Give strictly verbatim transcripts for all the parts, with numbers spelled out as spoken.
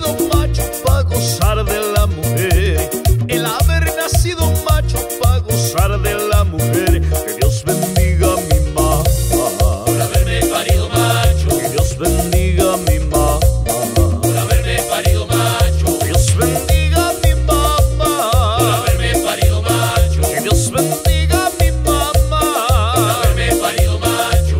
nacido macho para gozar de la mujer, el haber nacido macho para gozar de la mujer. Que Dios bendiga a mi mamá por haberme parido macho. Que Dios bendiga a mi mamá por haberme parido macho. Que Dios bendiga a mi mamá por haberme parido macho. Que Dios bendiga a mi mamá por haberme parido macho.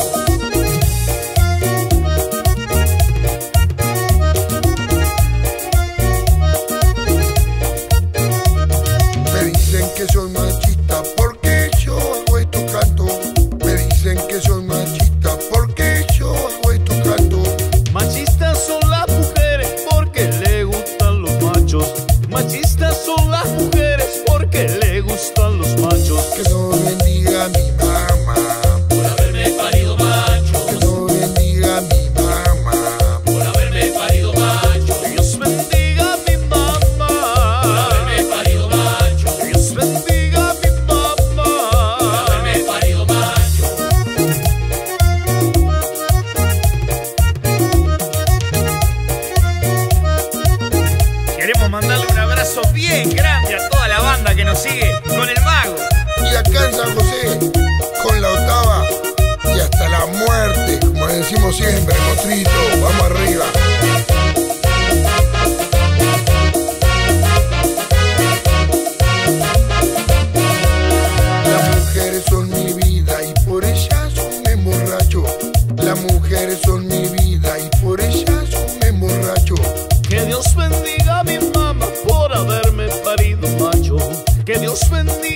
Me dicen que soy machista porque yo hago esto canto. Me dicen que soy machista porque yo hago esto canto. Machistas son las mujeres porque le gustan los machos. Machistas son las mujeres porque le gustan los machos. Que Dios bendiga a mi mamá. Por haberme parido macho. Que Dios bendiga a mi mamá. Por haberme parido macho. Que Dios bendiga a mi mamá Por haberme parido macho. Que Dios bendiga a mi mamá Por haberme parido macho. Queremos mandarle un abrazo bien grande a toda la banda que nos sigue con el mago. Y acá en San José, con la octava y hasta la muerte, como decimos siempre, mostrito, vamos arriba. Las mujeres son mi vida y por ellas me emborracho. Las mujeres son mi vida y por ellas me emborracho. Que Dios bendiga a mi mamá por haberme parido macho. Que Dios bendiga